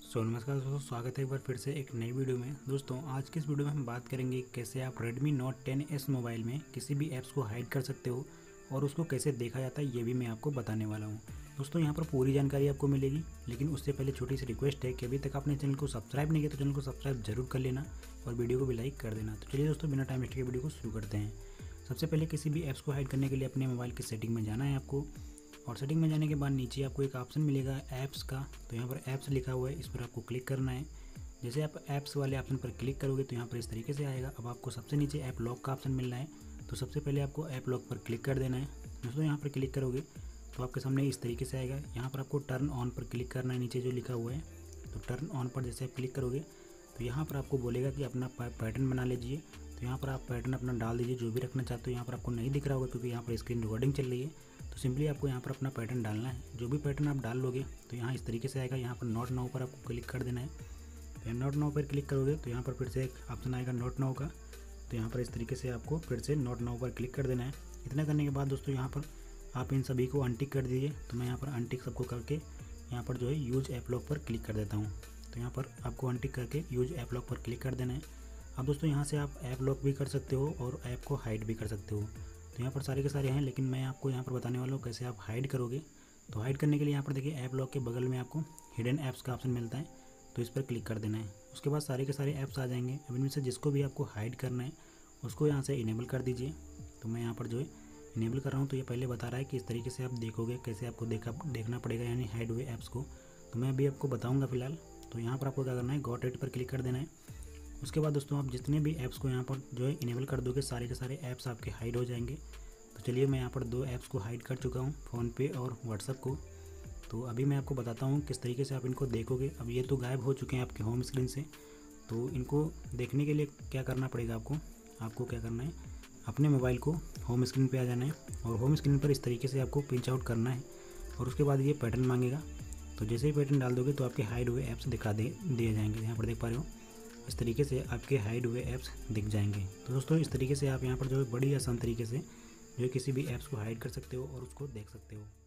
नमस्कार दोस्तों, स्वागत है एक बार फिर से एक नई वीडियो में। दोस्तों आज की इस वीडियो में हम बात करेंगे कैसे आप Redmi Note 10S मोबाइल में किसी भी ऐप्स को हाइड कर सकते हो और उसको कैसे देखा जाता है ये भी मैं आपको बताने वाला हूँ। दोस्तों यहाँ पर पूरी जानकारी आपको मिलेगी, लेकिन उससे पहले छोटी सी रिक्वेस्ट है कि अभी तक आपने चैनल को सब्सक्राइब नहीं किया तो चैनल को सब्सक्राइब जरूर कर लेना और वीडियो को भी लाइक कर देना। तो चलिए दोस्तों, बिना टाइम वेस्ट के वीडियो को शुरू करते हैं। सबसे पहले किसी भी ऐप्स को हाइड करने के लिए अपने मोबाइल की सेटिंग में जाना है आपको, और सेटिंग में जाने के बाद नीचे आपको एक ऑप्शन मिलेगा ऐप्स का। तो यहाँ पर ऐप्स लिखा हुआ है, इस पर आपको क्लिक करना है। जैसे आप ऐप्स वाले ऑप्शन पर क्लिक करोगे तो यहाँ पर इस तरीके से आएगा। अब आपको सबसे नीचे ऐप लॉक का ऑप्शन मिलना है, तो सबसे पहले आपको ऐप लॉक पर क्लिक कर देना है। दोस्तों यहाँ पर क्लिक करोगे तो आपके सामने इस तरीके से आएगा। यहाँ पर आपको टर्न ऑन पर क्लिक करना है, नीचे जो लिखा हुआ है। तो टर्न ऑन पर जैसे आप क्लिक करोगे तो यहाँ पर आपको बोलेगा कि अपना पैटर्न बना लीजिए। तो यहाँ पर आप पैटर्न अपना डाल दीजिए जो भी रखना चाहते हो। यहाँ पर आपको नहीं दिख रहा होगा क्योंकि यहाँ पर स्क्रीन रिकॉर्डिंग चल रही है। तो सिंपली आपको यहाँ पर अपना पैटर्न डालना है। जो भी पैटर्न आप डाल लोगे तो यहाँ इस तरीके से आएगा। यहाँ पर नॉट नाउ पर आपको क्लिक कर देना है। तो नॉट नाउ पर क्लिक करोगे तो यहाँ पर फिर से एक ऑप्शन आएगा नॉट नाउ का। तो यहाँ पर इस तरीके से आपको फिर से नॉट नाउ पर क्लिक कर देना है। इतना करने के बाद दोस्तों यहाँ पर आप इन सभी को अनटिक कर दीजिए। तो मैं यहाँ पर अनटिक सबको करके यहाँ पर जो है यूज ऐप लॉक पर क्लिक कर देता हूँ। तो यहाँ पर आपको अनटिक करके यूज ऐप लॉक पर क्लिक कर देना है। अब दोस्तों यहाँ से आप ऐप लॉक भी कर सकते हो और ऐप को हाइड भी कर सकते हो। तो यहाँ पर सारे के सारे हैं, लेकिन मैं आपको यहाँ पर बताने वाला हूँ कैसे आप हाइड करोगे। तो हाइड करने के लिए यहाँ पर देखिए ऐप लॉक के बगल में आपको हिडन ऐप्स का ऑप्शन मिलता है, तो इस पर क्लिक कर देना है। उसके बाद सारे के सारे ऐप्स आ जाएंगे। अब इनमें से जिसको भी आपको हाइड करना है उसको यहाँ से इनेबल कर दीजिए। तो मैं यहाँ पर जो है इनेबल कर रहा हूँ। तो ये पहले बता रहा है कि इस तरीके से आप देखोगे, कैसे आपको देखना पड़ेगा यानी हाइड हुए ऐप्स को। तो मैं अभी आपको बताऊँगा फिलहाल। तो यहाँ पर आपको क्या करना है, गॉट इट पर क्लिक कर देना है। उसके बाद दोस्तों आप जितने भी ऐप्स को यहाँ पर जो है इनेबल कर दोगे सारे के सारे ऐप्स आपके हाइड हो जाएंगे। तो चलिए मैं यहाँ पर 2 ऐप्स को हाइड कर चुका हूँ, फ़ोनपे और व्हाट्सएप को। तो अभी मैं आपको बताता हूँ किस तरीके से आप इनको देखोगे। अब ये तो गायब हो चुके हैं आपके होम स्क्रीन से। तो इनको देखने के लिए क्या करना पड़ेगा आपको क्या करना है, अपने मोबाइल को होम स्क्रीन पर आ जाना है और होम स्क्रीन पर इस तरीके से आपको पिंच आउट करना है। और उसके बाद ये पैटर्न मांगेगा। तो जैसे ही पैटर्न डाल दोगे तो आपके हाइड हुए ऐप्स दिए जाएंगे। यहाँ पर देख पा रहे हो, इस तरीके से आपके हाइड हुए ऐप्स दिख जाएंगे। तो दोस्तों इस तरीके से आप यहाँ पर जो है बड़ी आसान तरीके से जो है किसी भी ऐप्स को हाइड कर सकते हो और उसको देख सकते हो।